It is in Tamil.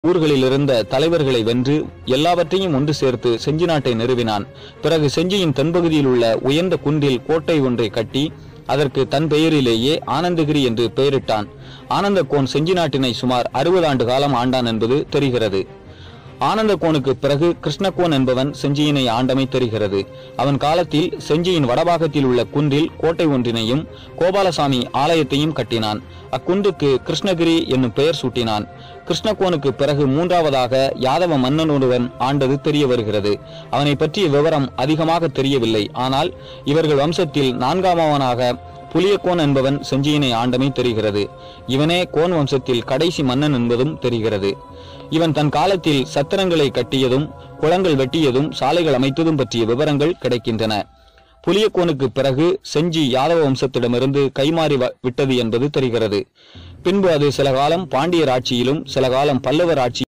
ஊர்களில் இருந்த தலைவர்களை வென்று எல்லாவற்றையும் ஒன்று சேர்த்து செஞ்சி நாட்டை நிறுவினான். பிறகு செஞ்சியின் தென்பகுதியில் உள்ள உயர்ந்த குன்றில் கோட்டை ஒன்றை கட்டி அதற்கு தன் பெயரிலேயே ஆனந்தகிரி என்று பெயரிட்டான். ஆனந்தகோன் செஞ்சி நாட்டினை சுமார் 60 ஆண்டு காலம் ஆண்டான் என்பது தெரிகிறது. ஆனந்தகோனுக்கு பிறகு கிருஷ்ணகோன் என்பவன் செஞ்சியினை ஆண்டமை தெரிகிறது. அவன் காலத்தில் செஞ்சியின் வடபாகத்தில் உள்ள குன்றில் கோட்டை ஒன்றினையும் கோபாலசாமி ஆலயத்தையும் கட்டினான். அக்குன்றுக்கு கிருஷ்ணகிரி என்னும் பெயர் சூட்டினான். கிருஷ்ணகோனுக்கு பிறகு மூன்றாவதாக யாதவ மன்னன் ஒருவன் ஆண்டது தெரிய வருகிறது. அவனை பற்றிய விவரம் அதிகமாக தெரியவில்லை. ஆனால் இவர்கள் வம்சத்தில் 4ஆமவனாக புலியகோன் என்பவன் செஞ்சியினை ஆண்டமை தெரிகிறது. இவனே கோன் வம்சத்தில் கடைசி மன்னன் என்பதும் தெரிகிறது. இவன் தன் காலத்தில் சத்திரங்களை கட்டியதும் குளங்கள் வெட்டியதும் சாலைகள் அமைத்ததும் பற்றிய விவரங்கள் கிடைக்கின்றன. புலியகோனுக்கு பிறகு செஞ்சி யாதவ வம்சத்திடமிருந்து கைமாறி விட்டது என்பது தெரிகிறது. பின்பு அது சில காலம் பாண்டியர் ஆட்சியிலும் சில காலம் பல்லவர் ஆட்சி